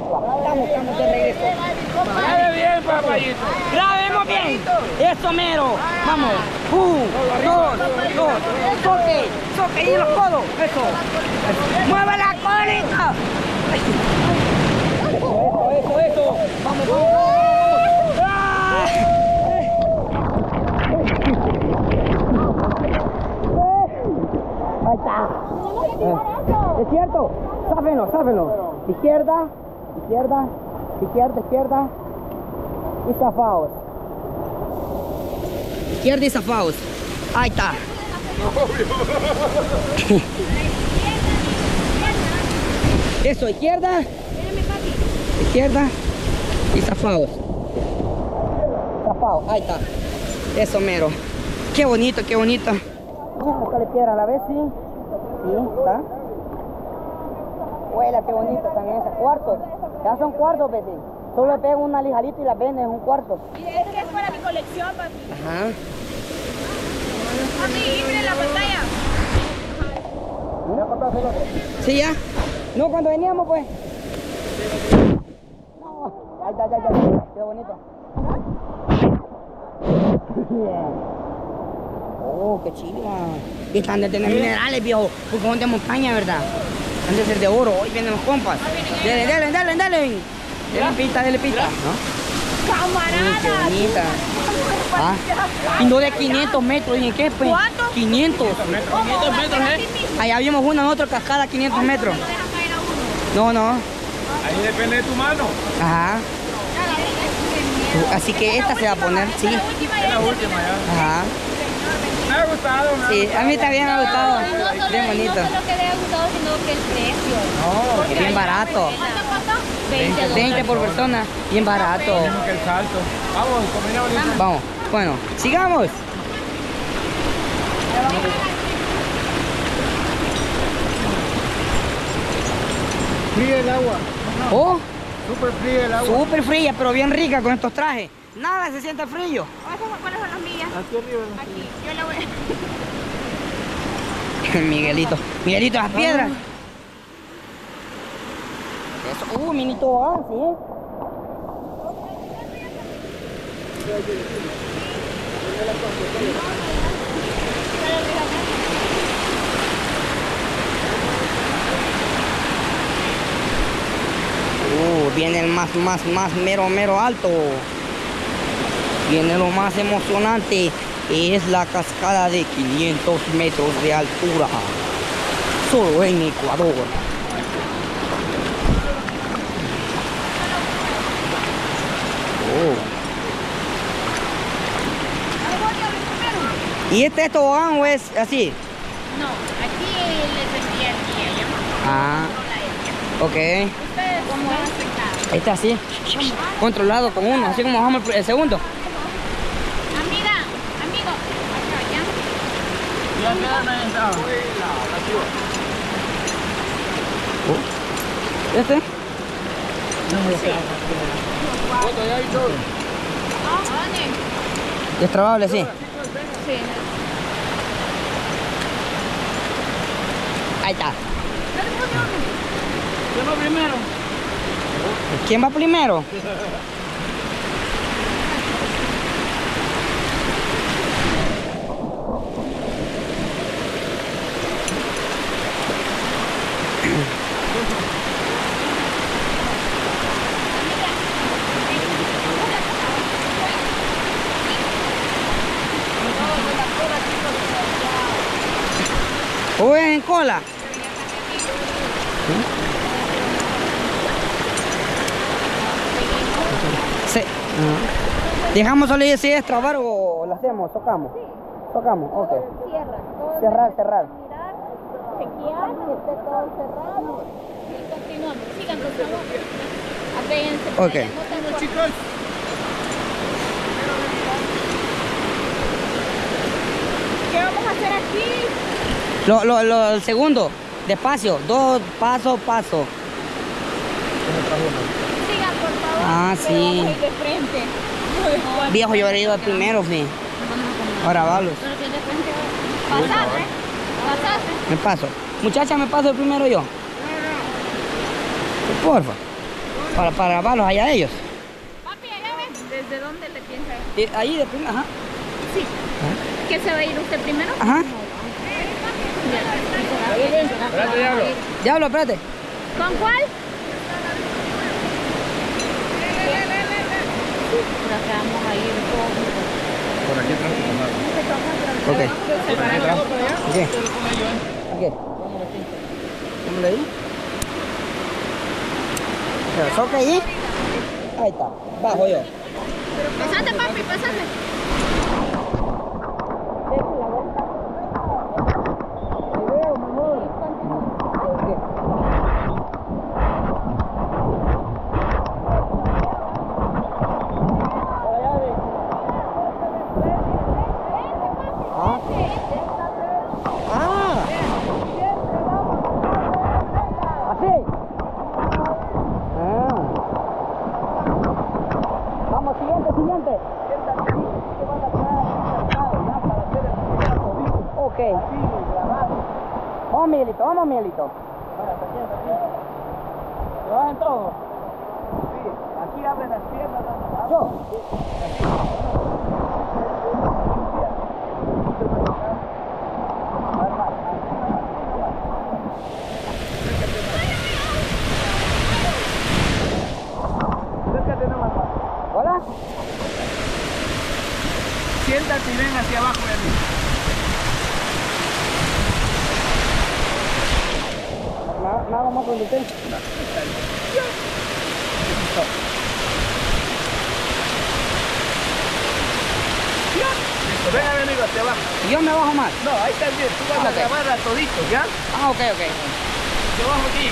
Estamos de regreso. Grabe bien, papayito. Grabemos bien. Eso mero. Vamos. 1, 2, 2. Soque. Y los codos. Eso. Mueve la colita. Eso. Vamos. Ahí está. Es cierto. Sábenlo. Izquierda. Y zafaos. Izquierda y zafaos. Ahí está. Eso, izquierda y zafaos. Ahí está. Eso mero. Qué bonito. Sale piedra a la vez, sí. Sí, está. Huela, qué bonito están esos cuartos. Ya son cuartos, Betty. Solo le pegan una lijarita y la venden, es un cuarto. Y es que es para mi colección, papi. Ajá. Papi, y miren la pantalla. ¿Sí ya? No, cuando veníamos pues. No. Ahí está. Qué bonito. Oh, qué chila. Y están de tener minerales, viejo. Porque son de montaña, ¿verdad? Han de ser de oro. Hoy vienen los compas. Dale. Dele pita. ¿No? ¡Camarada! Qué bonita. Ah, y no de 500 metros. ¿Y en qué? Pues? ¿Cuánto? 500. 500 metros, Allá vimos una en otra cascada, 500 metros. No dejan caer a uno. No. Ahí depende de tu mano. Ajá. Así que esta se va a poner, sí. Es la última ya. Ajá. Me ha gustado, Sí, a mí también me ha gustado. Bien bonito. No solo que me ha gustado, sino que el precio. No, que bien barato. ¿Cuánto? 20 por persona, bien barato. Mismo que el salto. Vamos, combina bonito. Vamos, bueno, sigamos. Fría el agua. Oh, Súper fría el agua. súper fría, pero bien rica con estos trajes. Nada, se siente frío. ¿Cuáles son las millas? Aquí arriba. Aquí. Yo la voy. Miguelito, las piedras. Eso, mini tobogán, sí. Viene el más mero alto. Viene lo más emocionante. Es la cascada de 500 metros de altura. Solo en Ecuador. ¿Y este tobogán o es así? No, aquí les envía el día. Ah, ok. ¿Ustedes cómo es? Este así, controlado con uno, así como bajamos el segundo. Amigo, Ya quedan en esta. ¿Este? Foto, ya hay todo. Destrabable, sí. Sí. Ahí está. Yo no primero. ¿Quién va primero? ¿O es en cola? Sí. ¿Dejamos solo si es trabar o lo hacemos? ¿Tocamos? Tocamos, ok. Cierra. Cerrar. Mirar, chequear, que esté todo cerrado. Y continuamos. Sigan, por favor. Apéguense. Ok. No Chicos. ¿Qué vamos a hacer aquí? El segundo, despacio, 2 paso. Sigan, por favor. Ah, que sí. vamos a ir de frente. Viejo, yo habría ido al primero, sí. Ahora valos. Pasate. Me paso. Muchacha, me paso el primero yo. Porfa. Para grabarlos allá ellos. Papi, allá ves. ¿Desde dónde le piensa? Ahí de primero, ajá. Sí. ¿Qué se va a ir usted primero? Ajá. Espérate, diablo. Diablo, espérate. ¿Con cuál? Por acá vamos a ir Por aquí atrás. Ok. Por aquí atrás. Ok. Ok. Vámonos ahí. Pero soca ahí. Ahí está. Bajo yo. Pasate, papi, pasate. Vamos, siguiente. Ok. Vamos, Miguelito. ¿Lo bajan todos? Sí. Aquí abren las piernas. Yo. Hola. Siéntate y ven hacia abajo de mí. Nada más con usted. Listo, ven amigo hacia abajo. ¿Y yo me bajo más? No, ahí está bien. Tú vas a Ok. grabar a todito, ¿ya? Ah, ok. Yo bajo aquí.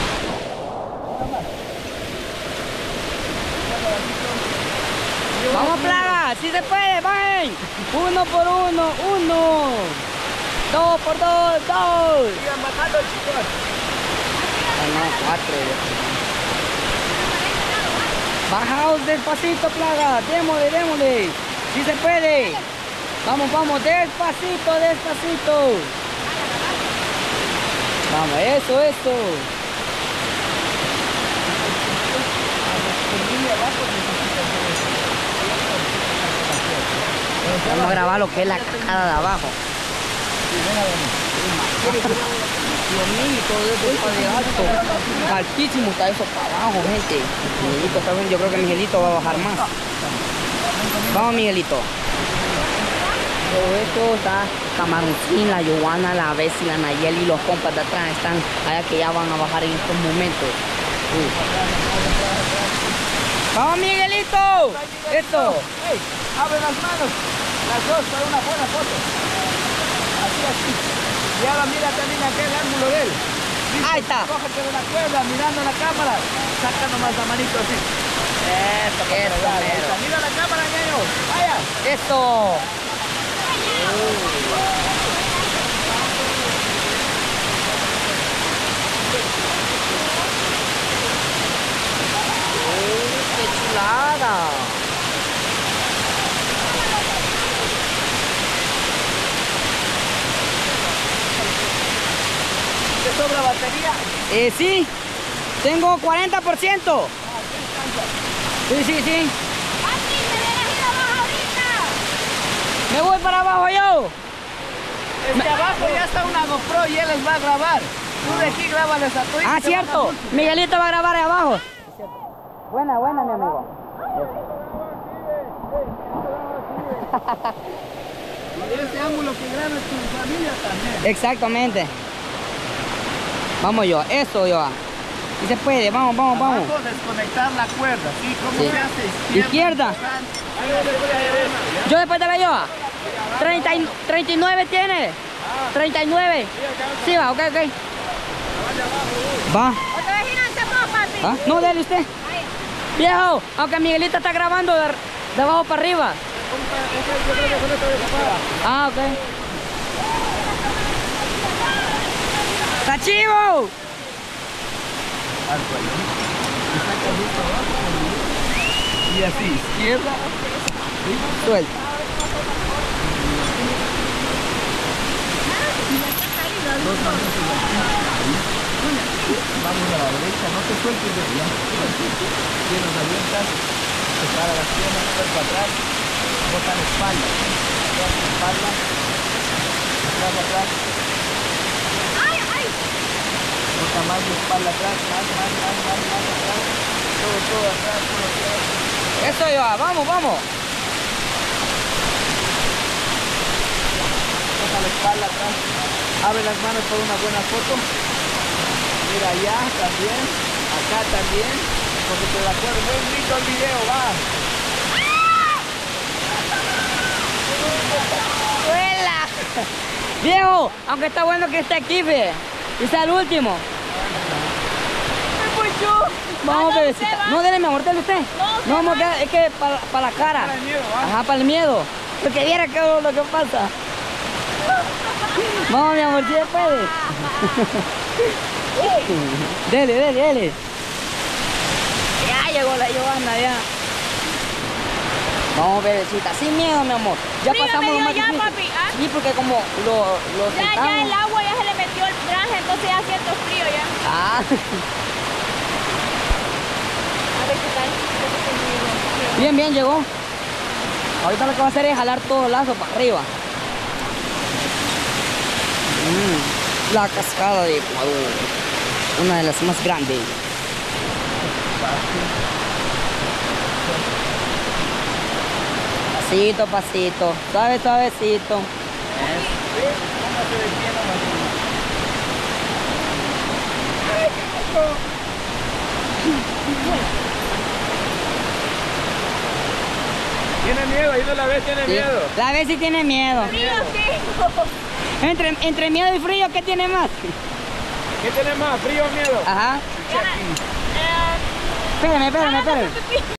Vamos, plaga, si se puede, bajen. 1 por 1, 1. 2 por 2, 2. Sigan bajando, chicos. No, 4. Bajaos despacito, plaga. Démosle. Si se puede. Vamos, despacito. Vamos, eso. Vamos a grabar lo que es la cascada de abajo. Dios mío, todo eso está de alto. Altísimo está eso para abajo, gente. Miguelito, yo creo que Miguelito va a bajar más. Vamos, Miguelito. Todo esto está Camaroncín, la Joana, la Bessie, la Nayeli y los compas de atrás están allá que ya van a bajar en estos momentos. ¡Vamos, Miguelito! ¡Esto! Hey, abre las manos. Las dos para una buena foto. Así. Y ahora mira también aquel ángulo de él. ¿Listo? Ahí está. Cógete de la cuerda, mirando la cámara. Saca nomás la manito así. Eso, Eso, mero. mira la cámara, ñaño. Vaya. ¡Esto! ¡Qué chulada! ¿Te sobra batería? Sí, tengo 40%. Sí. Papi, te hubieras ido abajo ahorita. Me voy para abajo yo. Desde abajo ya está una GoPro y él les va a grabar. Tú de aquí grábales a todos. Ah, cierto. Miguelito va a grabar ahí abajo. Buena, mi amigo. Ese ángulo que grabes tu familia también. Exactamente. Vamos yo, eso yo. Si se puede, vamos. Abajo, desconectar la cuerda, ¿sí? ¿Cómo Sí. se hace? Izquierda. Yo después de la yo. 39 tiene. 39. Sí, va, ok. Va. ¿Otra vez giraste vos, papi? ¿Ah? No, dale usted. Viejo, aunque Miguelito está grabando de abajo para arriba. Ah, ok. ¡Está chivo! Y así, izquierda. Suelta. Vamos a la derecha, no te sueltes de ya. Piernas abiertas, separa las piernas, cuerpo atrás, bota la espalda. Atrás la espalda, atrás, atrás. ¡Ay, ay! Bota más la espalda atrás, más atrás. Todo atrás, todo atrás. Eso ya, vamos, vamos. Bota la espalda atrás. Abre las manos por una buena foto. Mira allá también, acá también. Porque te la acuerdo, muy bonito el video, va. ¡Vuela! Viejo, aunque está bueno que esté aquí, ve. Y sea el último. ¡Me puchó! Vamos, no, bebecita. usted va. No, dele, mi amor, dele usted. No, vamos, es que para la cara. Para el miedo, ¿va? Ajá, para el miedo. Porque viera que lo que pasa. Vamos, mi amor, si se puede. Dele. Ya llegó la Giovanna, ya. Vamos, bebecita, sin miedo, mi amor. Ya Frío pasamos me lo dio más ya, difícil. papi, ¿ah? Sí, porque como lo Ya el sentamos. agua ya se le metió el traje, entonces ya siento frío ya. Ah, A ver qué tal. bien, llegó. Ahorita lo que va a hacer es jalar todo el lazo para arriba. La cascada de Ecuador, una de las más grandes. Pasito, pasito, suavecito. Póngase de pie nomás. Tiene miedo, ahí no la ves, tiene Sí. miedo. La vez sí tiene miedo. Frío, sí. Entre miedo y frío, ¿qué tiene más? ¿Qué tiene más, frío o miedo? Ajá. Ya, Espérame.